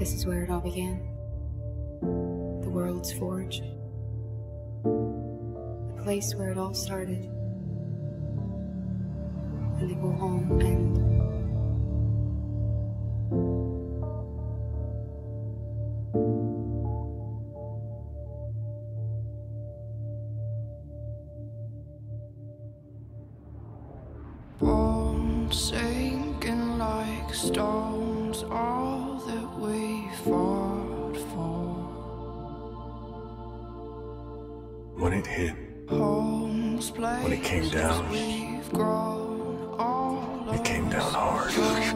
This is where it all began. The world's forge. The place where it all started. And they go home and... bones sinking like stones, all that we fought for. When it hit, when it came down, it came down hard.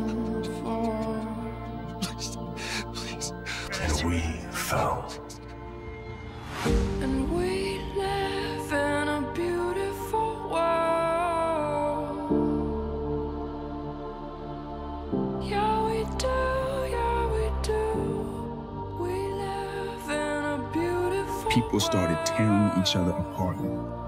Please. And we fell. And we live in a beautiful world. Yeah, we do. We live in a beautiful People started tearing each other apart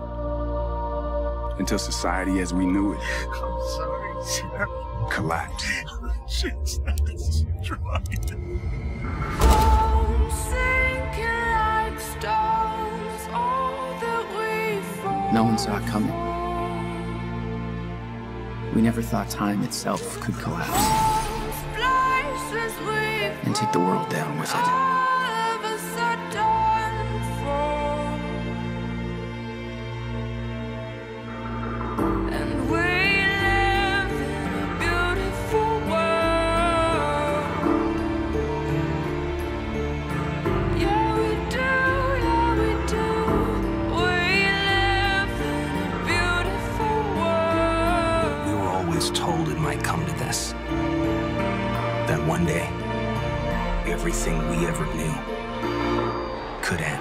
until society as we knew it collapsed. Shit's right. bones sinking like stones, all that we fought. No one saw it coming. We never thought time itself could collapse and take the world down with it. And we live in a beautiful world. Yeah, we do. We live in a beautiful world. We were always told it might come to this. That one day, everything we ever knew could end.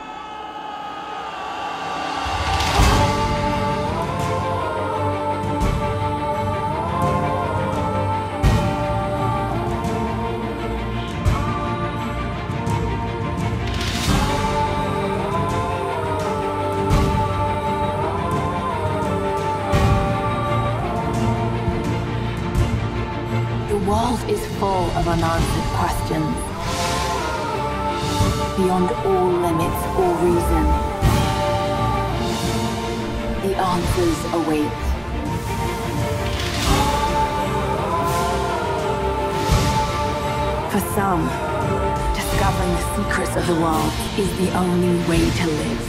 The world is full of unanswered questions, beyond all limits or reason. The answers await. For some, discovering the secrets of the world is the only way to live.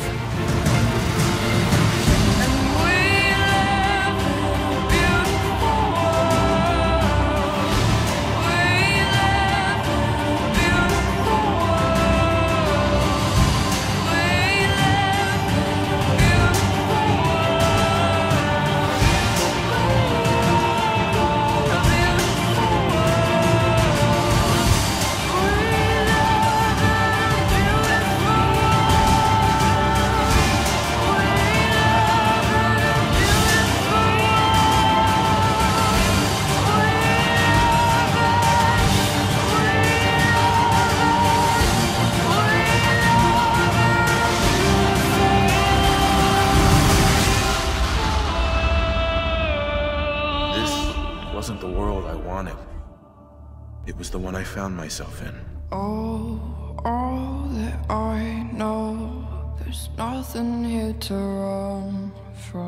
Wasn't the world I wanted. It was the one I found myself in. All that I know, there's nothing here to run from.